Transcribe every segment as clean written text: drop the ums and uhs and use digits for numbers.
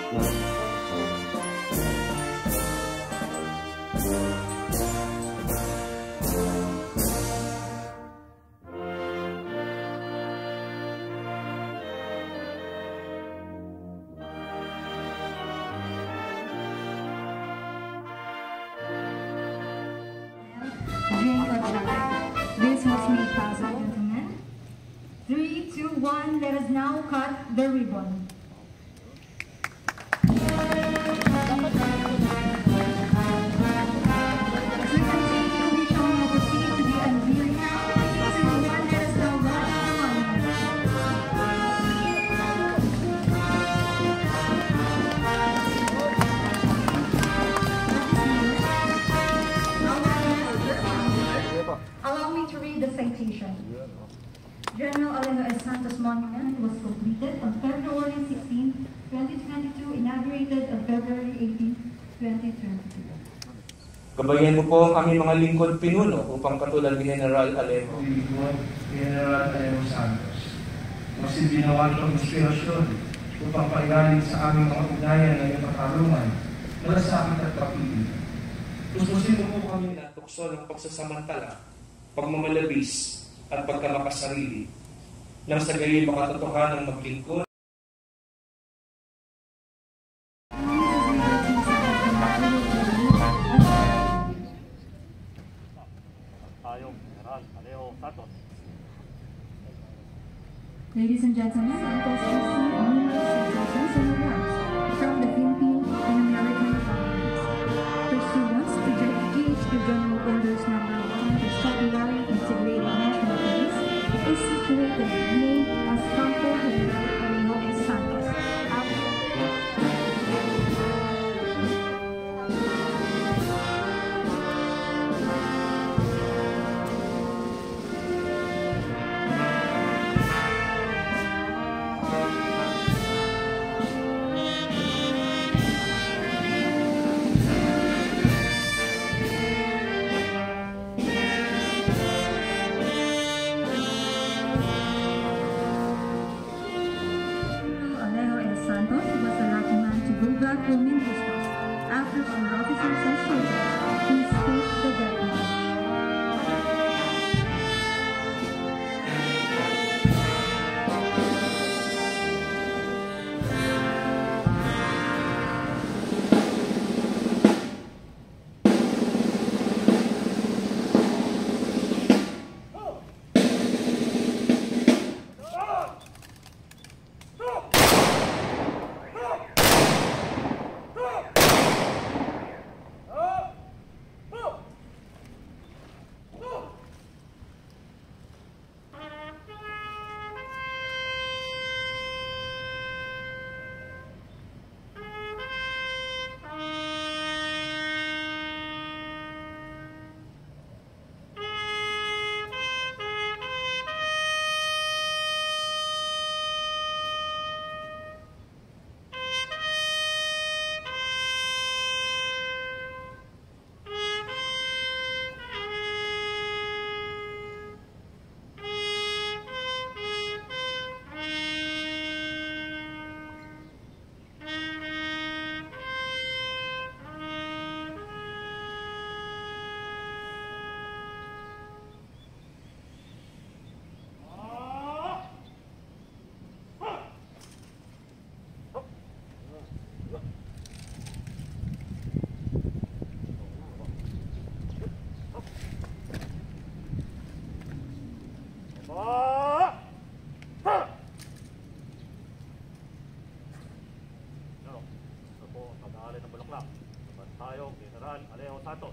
This was made possible, gentlemen. 3, 2, 1, let us now cut the ribbon. Allow me to read the citation. General Alejo S. Santos Monument was completed on February 16, 2022, inaugurated on February 18, 2022. Gabayan mo po ang aming mga lingkod pinuno upang katulad ni General Alejo. General Alejo Santos, mas ibinawan ng inspirasyon upang pailalin sa aming mga ugnayan na iyong katarungan, malasakit at pag-ibig. Tustusin mo po kami na tukso ng pagsasamantala, pagmamalabis at pagkamakasarili nang sa gayon makatotohanan ng maglingkod. Ladies and gentlemen, Santos received numerous citations and awards from the Philippine and American governments. Pursuant to GHQ General Orders No. 1, the Copyright Integrated National Police is situated named as Campo General Alejo S. Santos. After some officers and soldiers, he spoke the death knowledge. General Alejo Santos.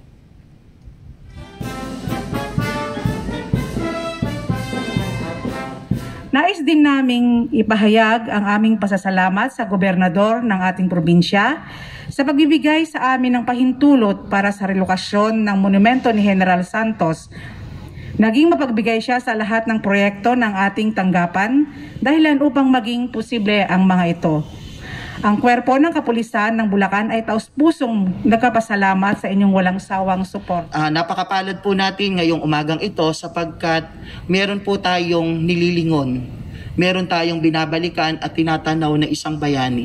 Nais din naming ipahayag ang aming pasasalamat sa gobernador ng ating probinsya sa pagbibigay sa amin ng pahintulot para sa relokasyon ng monumento ni General Santos. Naging mapagbigay siya sa lahat ng proyekto ng ating tanggapan dahilan upang maging posible ang mga ito. Ang kwerpo ng kapulisan ng Bulacan ay taus-pusong nagkapasalamat sa inyong walang sawang support. Napakapalad po natin ngayong umagang ito sapagkat meron po tayong nililingon. Meron tayong binabalikan at tinatanaw na isang bayani.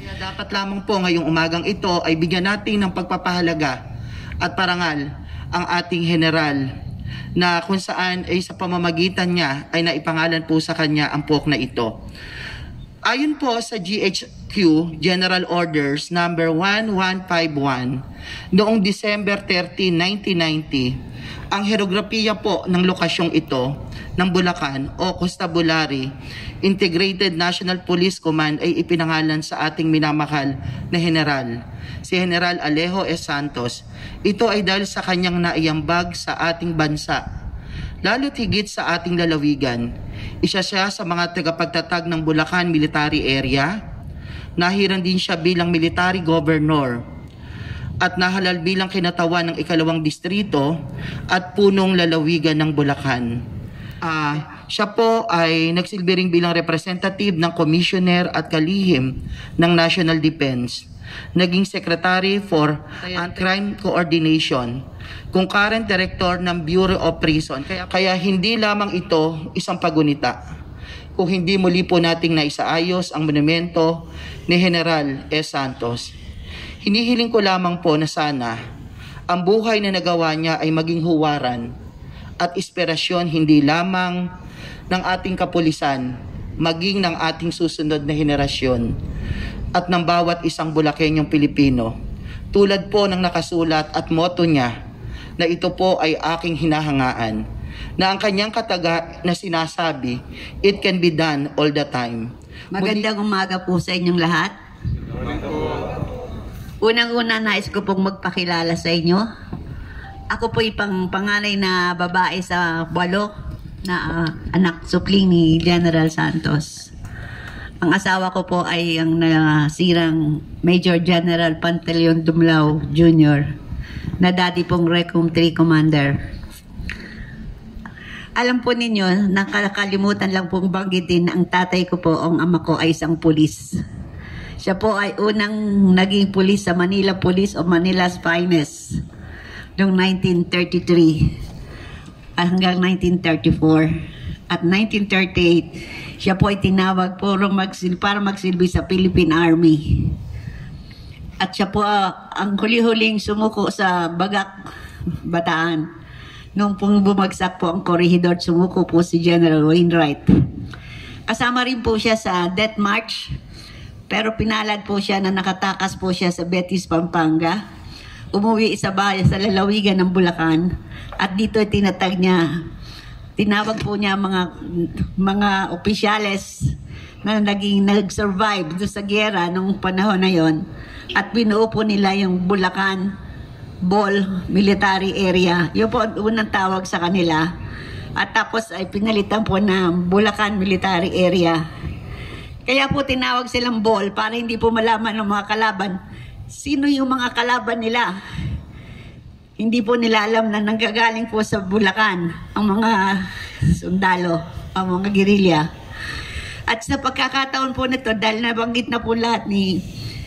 Kaya dapat lamang po ngayong umagang ito ay bigyan natin ng pagpapahalaga at parangal ang ating general na kung saan ay sa pamamagitan niya ay naipangalan po sa kanya ang POC na ito. Ayon po sa GHQ General Orders number 1151 noong December 13, 1990, ang herograpiya po ng lokasyong ito ng Bulacan o Constabulary Integrated National Police Command ay ipinangalan sa ating minamahal na general, si General Alejo S. Santos. Ito ay dahil sa kanyang naiambag sa ating bansa, lalo't higit sa ating lalawigan. Isa siya sa mga tagapagtatag ng Bulacan Military Area. Nahiran din siya bilang Military Governor at nahalal bilang kinatawan ng ikalawang distrito at punong lalawigan ng Bulacan. Siya po ay nagsilbi rin bilang representative ng Commissioner at Kalihim ng National Defense. Naging Secretary for Crime Coordination, concurrent Director ng Bureau of Prison. Kaya hindi lamang ito isang pagunita, kung hindi muli po nating naisaayos ang monumento ni General S. Santos. Hinihiling ko lamang po na sana ang buhay na nagawa niya ay maging huwaran at inspirasyon hindi lamang ng ating kapulisan, maging ng ating susunod na henerasyon at ng bawat isang Bulakenyong Pilipino. Tulad po ng nakasulat at motto niya na ito po ay aking hinahangaan, na ang kanyang kataga na sinasabi, it can be done all the time. Magandang umaga po sa inyong lahat. Unang-una nais ko pong magpakilala sa inyo. Ako po yung panganay na babae sa 8 na anak supling ni General Santos. Ang asawa ko po ay ang nasirang Major General Pantaleon Dumlao Jr. na dati pong Recom 3 Commander. Alam po ninyo, nakakalimutan lang pong banggitin ang tatay ko po, ang ama ko ay isang pulis. Siya po ay unang naging pulis sa Manila Police of Manila's Finest noong 1933 hanggang 1934. At 1938, siya po ay tinawag para magsilbi sa Philippine Army. At siya po ang huli-huling sumuko sa Bagak, Bataan. Noong pong bumagsak po ang korehidor, sumuko po si General Wainwright. Kasama rin po siya sa Death March, pero pinalad po siya na nakatakas po siya sa Betis, Pampanga. Umuwi sa bayan sa lalawigan ng Bulacan at dito tinawag po niya mga opisyales na nag-survive doon sa giyera nung panahon na yon at binuo po nila yung Bulacan Ball Military Area. Yun po ang unang tawag sa kanila at tapos ay pinalitan po na Bulacan Military Area. Kaya po tinawag silang Ball para hindi po malaman ng mga kalaban sino yung mga kalaban nila. Hindi po nila alam na nanggagaling po sa Bulacan ang mga sundalo, ang mga gerilya. At sa pagkakataon po nito, dahil nabanggit na po lahat ni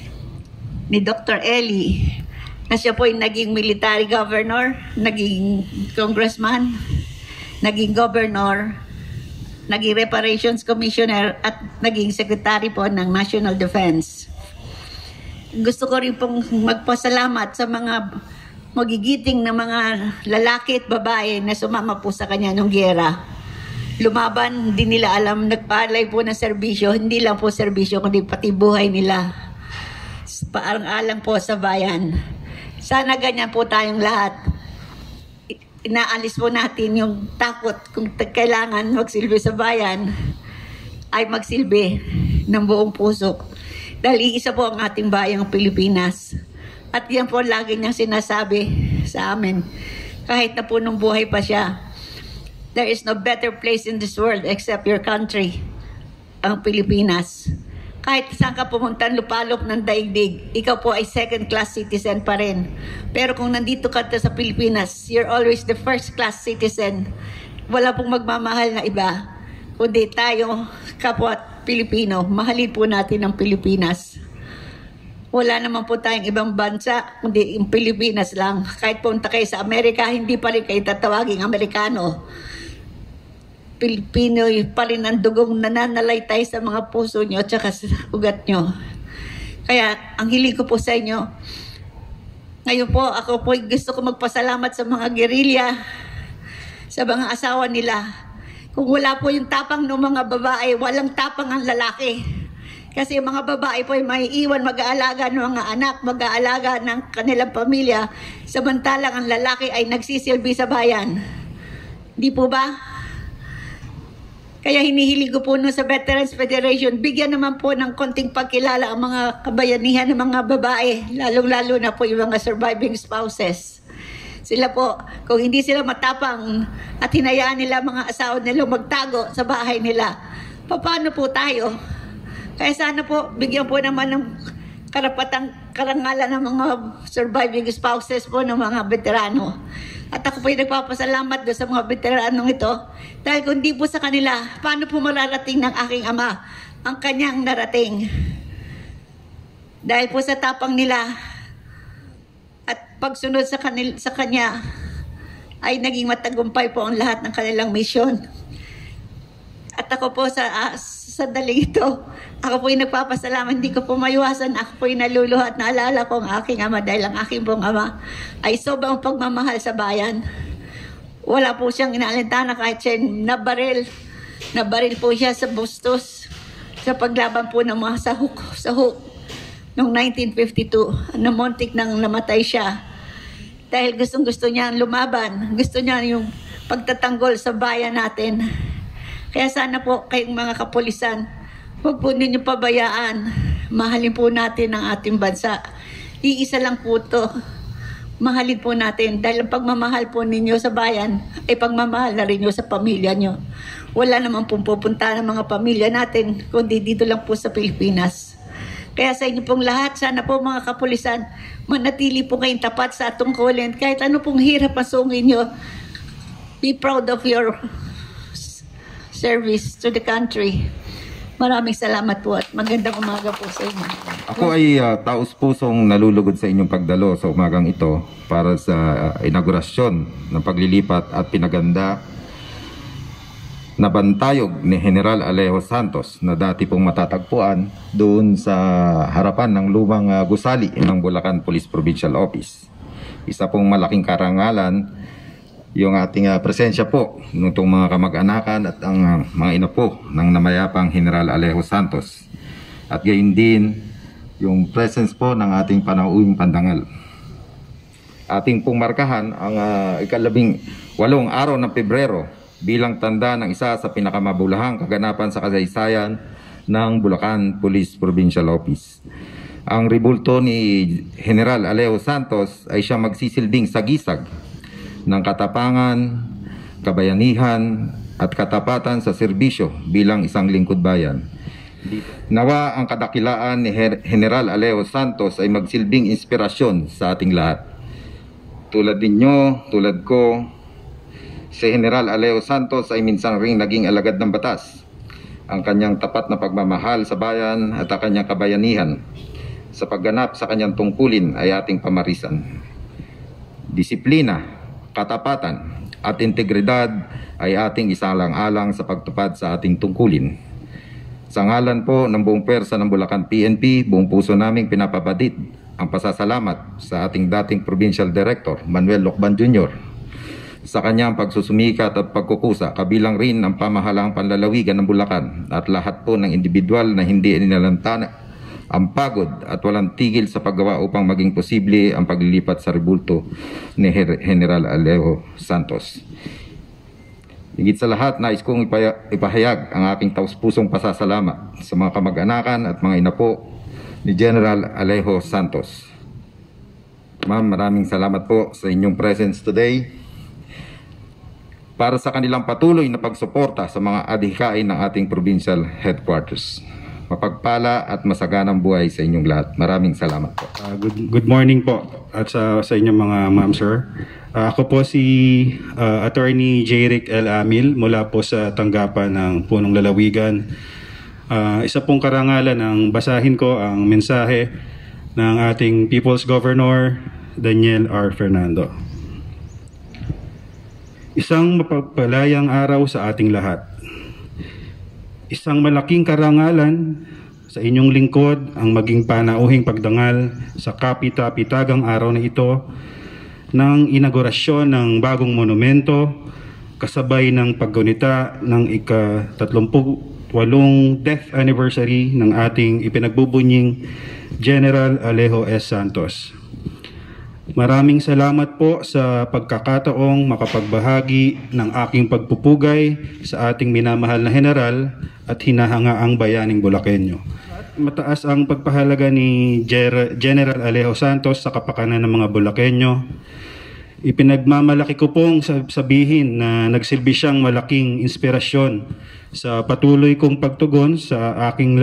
Dr. Eli, na siya po ay naging military governor, naging congressman, naging governor, naging reparations commissioner, at naging secretary po ng National Defense. Gusto ko rin pong magpasalamat sa mga magigiting na mga lalaki at babae na sumama po sa kanya nung giyera. Lumaban, hindi nila alam, nagpaalay po ng serbisyo, hindi lang po serbisyo, kundi pati buhay nila. Parang-alang po sa bayan. Sana ganyan po tayong lahat. Inaalis po natin yung takot kung kailangan magsilbi sa bayan, ay magsilbi ng buong puso. Dahil isa po ang ating bayang Pilipinas. At yan po lagi niyang sinasabi sa amin. Kahit na po nung buhay pa siya, there is no better place in this world except your country, ang Pilipinas. Kahit saan ka pumunta, lupalop ng daigdig, ikaw po ay second-class citizen pa rin. Pero kung nandito ka sa Pilipinas, you're always the first-class citizen. Wala pong magmamahal na iba, kundi tayo, kapwa Pilipino, mahalin po natin ang Pilipinas. Wala naman po tayong ibang bansa, kundi yung Pilipinas lang. Kahit punta kayo sa Amerika, hindi pa rin kayo tatawaging Amerikano. Pilipino pa rin ang dugong nananalaytay sa mga puso nyo at sa ugat nyo. Kaya ang hiling ko po sa inyo, ngayon po ako po gusto ko magpasalamat sa mga gerilya, sa mga asawa nila. Kung wala po yung tapang ng mga babae, walang tapang ang lalaki. Kasi yung mga babae po ay may iwan mag-aalaga ng mga anak, mag-aalaga ng kanilang pamilya, samantalang ang lalaki ay nagsisilbi sa bayan. Di po ba? Kaya hinihiling ko po sa Veterans Federation, bigyan naman po ng konting pagkilala ang mga kabayanihan ng mga babae, lalong-lalo na po yung mga surviving spouses. Sila po, kung hindi sila matapang at hinayaan nila mga asawa nila magtago sa bahay nila, paano po tayo? Kaya sana po, bigyan po naman ng karangalan ng mga surviving spouses po ng mga veterano. At ako po ay nagpapasalamat doon sa mga veteranong ito. Dahil kung di po sa kanila, paano po mararating ng aking ama ang kanyang narating? Dahil po sa tapang nila at pagsunod sa kanya, ay naging matagumpay po ang lahat ng kanilang misyon. At ako po sa sandaling ito, ako po ay nagpapasalamat, hindi ko po maiwasan, ako po ay naluluha at naalala ko ang aking ama dahil ang aking pong ama ay sobrang pagmamahal sa bayan. Wala po siyang inaalintana kahit siya nabaril po siya sa Bustos sa paglaban po ng mga sahuk noong 1952. Namuntik nang namatay siya dahil gustong-gusto niya lumaban, gusto niya yung pagtatanggol sa bayan natin. Kaya sana po kayong mga kapulisan, huwag po ninyong pabayaan. Mahalin po natin ang ating bansa. Iisa lang po ito. Mahalin po natin. Dahil ang pagmamahal po ninyo sa bayan, ay pagmamahal na rin nyo sa pamilya nyo. Wala naman pong pupunta ng mga pamilya natin, kundi dito lang po sa Pilipinas. Kaya sa inyo pong lahat, sana po mga kapulisan, manatili po kayong tapat sa tungkulin. Kahit ano pong hirap masungin nyo, be proud of your service to the country. Maraming salamat po at magandang umaga po sa inyo. Ako ay taus-pusong nalulugod sa inyong pagdalo sa umagang ito para sa inaugurasyon ng paglilipat at pinaganda na bantayog ni General Alejo Santos na dati pong matatagpuan doon sa harapan ng lumang gusali ng Bulacan Police Provincial Office. Isa pong malaking karangalan yung ating presensya po nitong mga kamag-anakan at ang mga inapo ng namayapang General Alejo Santos. At gayon din yung presence po ng ating panauhing pandangal. Ating pong markahan ang ika-18 araw ng Pebrero bilang tanda ng isa sa pinakamabulahang kaganapan sa kasaysayan ng Bulacan Police Provincial Office. Ang rebulto ni General Alejo Santos ay siyang magsisilbing sagisag ng katapangan, kabayanihan at katapatan sa serbisyo bilang isang lingkod bayan. Nawa ang kadakilaan ni General Alejo Santos ay magsilbing inspirasyon sa ating lahat. Tulad ninyo, tulad ko, si General Alejo Santos ay minsan ring naging alagad ng batas. Ang kanyang tapat na pagmamahal sa bayan at ang kanyang kabayanihan sa pagganap sa kanyang tungkulin ay ating pamarisan. Disiplina, katapatan at integridad ay ating isalang-alang sa pagtupad sa ating tungkulin. Sa ngalan po ng buong pwersa ng Bulacan PNP, buong puso naming pinapabadid ang pasasalamat sa ating dating Provincial Director, Manuel Lokban Jr. sa kanyang pagsusumikat at pagkukusa, kabilang rin ang pamahalang panlalawigan ng Bulacan at lahat po ng individual na hindi inilantana ang pagod at walang tigil sa paggawa upang maging posible ang paglilipat sa rebulto ni General Alejo Santos. Higit sa lahat, nais kong ipahayag ang aking taus-pusong pasasalamat sa mga kamag-anakan at mga inapo ni General Alejo Santos. Ma'am, maraming salamat po sa inyong presence today para sa kanilang patuloy na pagsuporta sa mga adhikain ng ating provincial headquarters. Mapagpala at masaganang buhay sa inyong lahat. Maraming salamat po. Good morning po at sa inyong mga ma'am sir. Ako po si Attorney Jayric L Amil mula po sa tanggapan ng Punong Lalawigan. Isa pong karangalan ng basahin ko ang mensahe ng ating People's Governor Daniel R. Fernando. Isang mapagpalayang araw sa ating lahat. Isang malaking karangalan sa inyong lingkod ang maging panauhing pagdangal sa kapita-pitagang araw na ito ng inaugurasyon ng bagong monumento kasabay ng paggunita ng ika-38 death anniversary ng ating ipinagbubunying General Alejo S. Santos. Maraming salamat po sa pagkakataong makapagbahagi ng aking pagpupugay sa ating minamahal na general at hinahangaang bayaning Bulakenyo. Mataas ang pagpahalaga ni General Alejo Santos sa kapakanan ng mga Bulakenyo. Ipinagmamalaki ko pong sabihin na nagsilbi siyang malaking inspirasyon sa patuloy kong pagtugon sa aking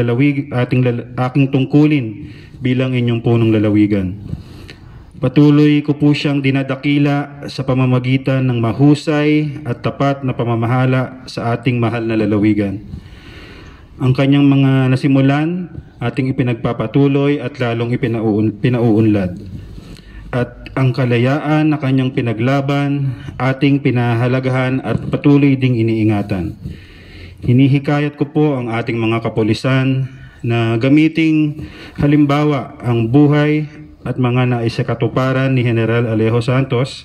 tungkulin bilang inyong punong lalawigan. Patuloy ko po siyang dinadakila sa pamamagitan ng mahusay at tapat na pamamahala sa ating mahal na lalawigan. Ang kanyang mga nasimulan, ating ipinagpapatuloy at lalong pinauunlad. At ang kalayaan na kanyang pinaglaban, ating pinahalagahan at patuloy ding iniingatan. Hinihikayat ko po ang ating mga kapulisan na gamiting halimbawa ang buhay at mga naisakatuparan ni General Alejo Santos,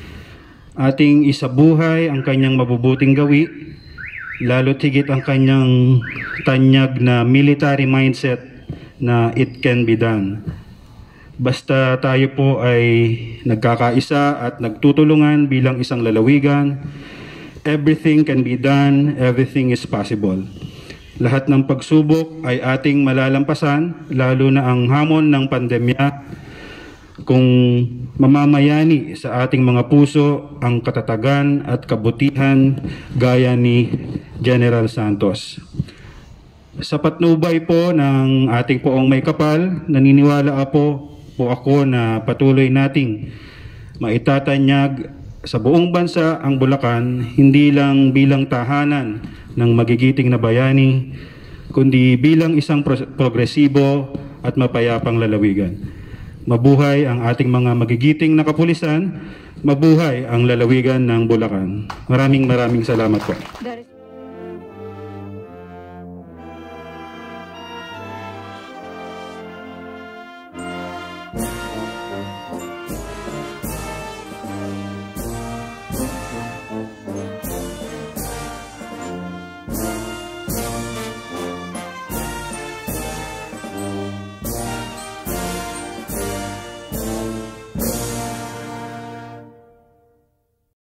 ating isabuhay ang kanyang mabubuting gawi, lalo't higit ang kanyang tanyag na military mindset na it can be done. Basta tayo po ay nagkakaisa at nagtutulungan bilang isang lalawigan, everything can be done, everything is possible. Lahat ng pagsubok ay ating malalampasan, lalo na ang hamon ng pandemya, kung mamamayani sa ating mga puso ang katatagan at kabutihan gaya ni General Santos. Sa patnubay po ng ating poong may kapal, naniniwala po ako na patuloy nating maitatanyag sa buong bansa ang Bulacan, hindi lang bilang tahanan ng magigiting na bayani, kundi bilang isang progresibo at mapayapang lalawigan. Mabuhay ang ating mga magigiting na kapulisan, mabuhay ang lalawigan ng Bulacan. Maraming salamat po.